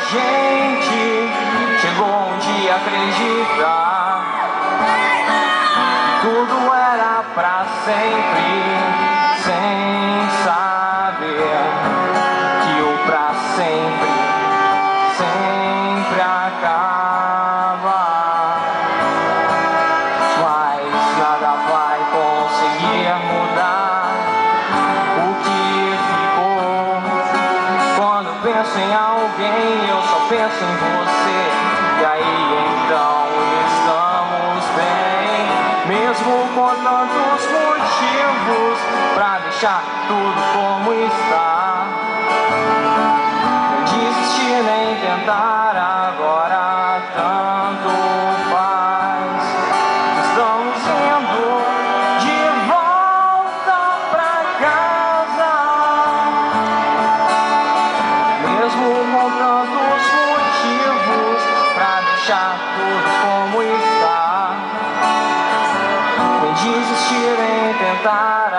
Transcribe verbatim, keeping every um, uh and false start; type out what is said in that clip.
gente chegou um dia a acreditar que tudo era pra sempre, sem saber que o pra sempre sempre acaba. Mas nada vai conseguir mudar o que ficou. Quando penso em alguém, eu só penso em você. E aí então estamos bem, mesmo com tantos motivos pra deixar tudo como está. Nem desistir nem tentar, agora tanto faz. Estamos indo de volta pra casa, mesmo com tantos motivos pra deixar tudo como está. Nem desistir nem tentar.